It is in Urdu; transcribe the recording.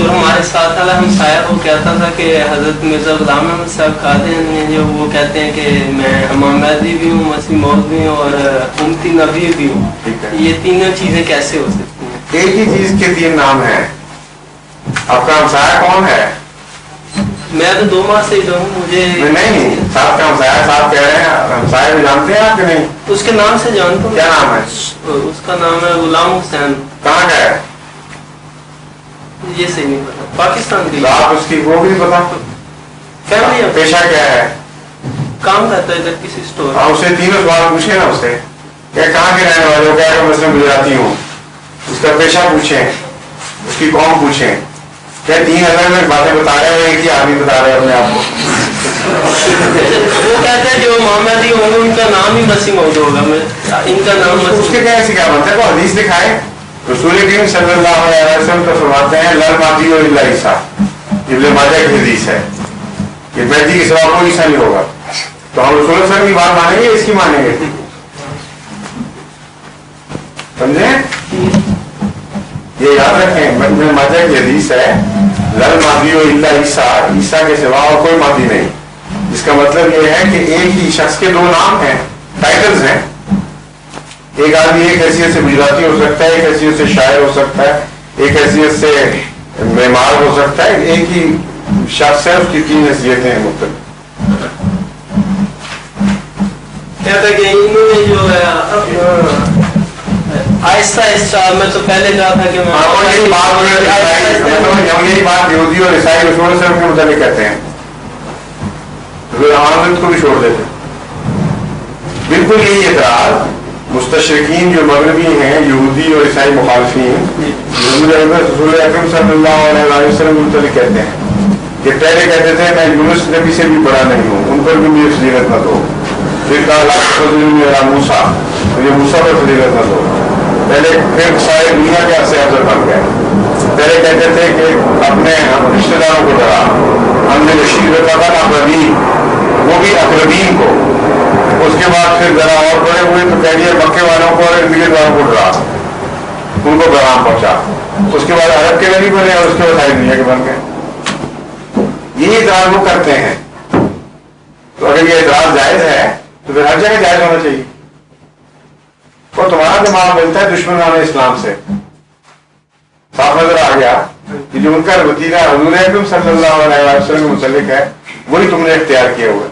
تو ہمارے ساتھ والا ہمسایہ وہ کہتا تھا کہ حضرت مرزا غلام احمد صاحب قادیانی ہیں جو وہ کہتے ہیں کہ میں امام مہدی بھی ہوں، مسیح موعود بھی ہوں اور امتی نبی بھی ہوں. یہ تینوں چیزیں کیسے ہو سکتی ہیں؟ ایک ہی چیز کے تین نام ہیں. آپ کا ہمسایہ کون ہے؟ میں تو 2 ماہ سے ہی ہوں. مجھے نہیں صاحب کا ہمسایہ صاحب کہہ رہے ہیں، ہمسایہ بھی جانتے ہیں آپ کہ نہیں؟ اس کے نام سے جانتا ہوں. کیا نام ہے اس کا نام ہے غلام حسین. کہاں کا ہے؟ یہ صحیح نہیں پتا. پاکستان کی. آپ اس کی وہ بھی پتا؟ فیملی ہے. پیشہ کیا ہے؟ کام کرتا ہے ادھر کسی اسٹور. آپ اسے تینوں سوال پوچھیں نا، اسے کہ کہاں کے رہنے والے ہو، کیا کہ مسلم گجراتی ہوں. اس کا پیشہ پوچھیں، اس کی قوم پوچھیں. کیا 3 الگ الگ باتیں بتا رہے ہیں، ایک ہی آدمی بتا رہے ہیں اپنے آپ کو. وہ کہتے ہیں جو محمدی ہوں گے ان کا نام ہی مسیح موعود ہوگا. ان کا نام اس کے کیسے کیا بنتا ہے؟ وہ حدیث دکھائے. رسول کریم صلی اللہ علیہ وسلم تو فرماتے ہیں لل مہدی و الا عیسیٰ. ابن ماجہ کی حدیث ہے کہ مہدی کے سوا کوئی عیسیٰ نہیں ہوگا. تو ہم رسول اللہ کی بات مانیں گے، اس کی مانیں گے؟ سمجھے؟ یہ یاد رکھیں، ابن ماجہ کی حدیث ہے لل مہدی و الا عیسیٰ، عیسیٰ کے سوا اور کوئی مہدی نہیں. اس کا مطلب یہ ہے کہ ایک ہی شخص کے 2 نام ہیں، ٹائٹلز ہیں. ایک آدمی ایک حیثیت سے گجراتی ہو سکتا ہے، ایک حیثیت سے شاعر ہو سکتا ہے، ایک حیثیت سے معمار ہو سکتا ہے. ایک ہی شخص ہے، اس کی 3 حیثیتیں ہیں مختلف. کہتا ہے کہ انہوں نے جو ہے آہستہ آہستہ، میں تو پہلے کہا تھا کہ میں یہی بات یہودی اور عیسائی رسول صاحب کے متعلق کہتے ہیں. آمد کو بھی چھوڑ دیتے. بالکل یہی اعتراض مستشرقین جو مغربی ہیں، یہودی اور عیسائی مخالفین، رسول اکرم صلی اللہ علیہ وسلم کے متعلق کہتے ہیں کہ پہلے کہتے تھے میں یونس نبی سے بھی بڑا نہیں ہوں، ان پر بھی مجھے فضیلت نہ دو. پھر کہا موسیٰ، مجھے موسیٰ پر فضیلت نہ دو. پھر سارے دنیا کے عرصے افضل بن گئے. پہلے کہتے تھے کہ اپنے رشتے داروں کو ڈرا، ہم نے رشید اقربین، وہ بھی اقربین کو. اس کے بعد پھر ذرا اور بڑے ہوئے تو کہہ دیا مکے والوں کو اور ارد والوں کو ڈرا، ان کو پیغام پہنچا. اس کے بعد عرب کے نبی بنے اور اس کے بعد ساری دنیا کے بن گئے. یہی اعتراض وہ کرتے ہیں. تو اگر یہ اعتراض جائز ہے تو پھر ہر جگہ جائز ہونا چاہیے. اور تمہارا دماغ ملتا ہے دشمنان اسلام سے. صاف نظر آ گیا کہ جو ان کا وتیرہ حضور اکرم صلی اللہ علیہ وسلم کے متعلق ہے وہی تم نے اختیار کیا ہوا ہے.